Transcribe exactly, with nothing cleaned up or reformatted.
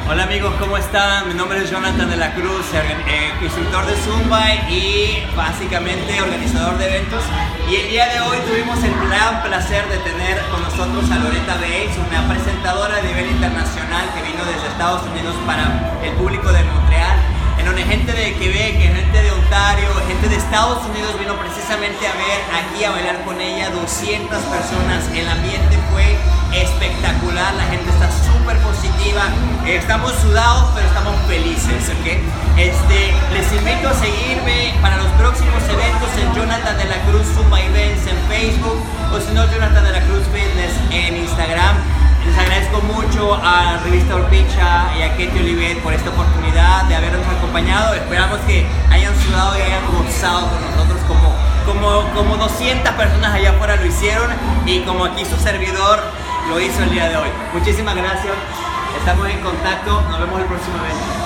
Hola amigos, ¿cómo están? Mi nombre es Jonathan de la Cruz, eh, instructor de Zumba y básicamente organizador de eventos. Y el día de hoy tuvimos el gran placer de tener con nosotros a Loretta Bates, una presentadora a nivel internacional que vino desde Estados Unidos para el público de Montreal, en donde gente de Quebec, gente de Ontario, gente de Estados Unidos vino precisamente a ver aquí a bailar con ella, doscientas personas. El ambiente fue espectacular, la gente está súper positiva, eh, estamos sudados pero estamos felices, ¿ok? Este, les invito a seguirme para los próximos eventos en Jonathan de la Cruz Zumba Events en Facebook, o si no Jonathan de la Cruz Fitness en Instagram. Les agradezco mucho a Revista Orpicha y a Katie Olivet por esta oportunidad de habernos acompañado. Esperamos que hayan sudado y hayan gozado con nosotros como, como, como doscientas personas allá afuera lo hicieron, y como aquí su servidor lo hizo el día de hoy. Muchísimas gracias, estamos en contacto, nos vemos el próximo evento.